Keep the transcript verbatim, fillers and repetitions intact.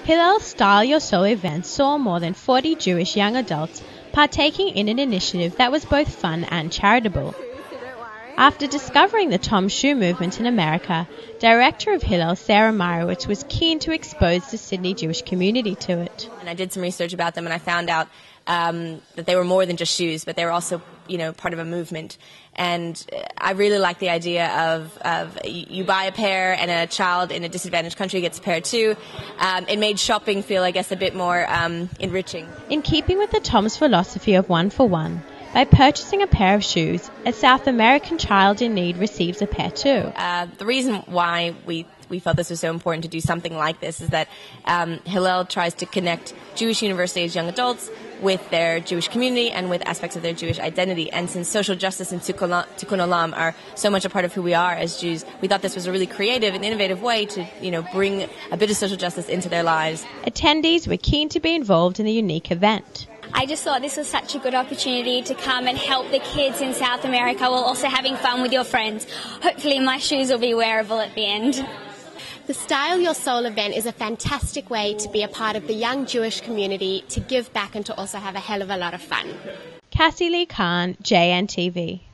Hillel's Style Your Soul event saw more than forty Jewish young adults partaking in an initiative that was both fun and charitable. After discovering the Tom Shoe movement in America, director of Hillel, Sarah Meyerowitz, was keen to expose the Sydney Jewish community to it. And I did some research about them, and I found out um, that they were more than just shoes, but they were also, you know, part of a movement. And I really like the idea of, of you buy a pair and a child in a disadvantaged country gets a pair too. Um, it made shopping feel, I guess, a bit more um, enriching. In keeping with the Tom's philosophy of one for one, by purchasing a pair of shoes, a South American child in need receives a pair too. Uh, the reason why we we felt this was so important to do something like this is that um, Hillel tries to connect Jewish university-aged young adults with their Jewish community and with aspects of their Jewish identity. And since social justice and tikkun olam are so much a part of who we are as Jews, we thought this was a really creative and innovative way to, you know, bring a bit of social justice into their lives. Attendees were keen to be involved in the unique event. I just thought this was such a good opportunity to come and help the kids in South America while also having fun with your friends. Hopefully my shoes will be wearable at the end. The Style Your Soul event is a fantastic way to be a part of the young Jewish community, to give back and to also have a hell of a lot of fun. Cassie Lee Khan, J N T V.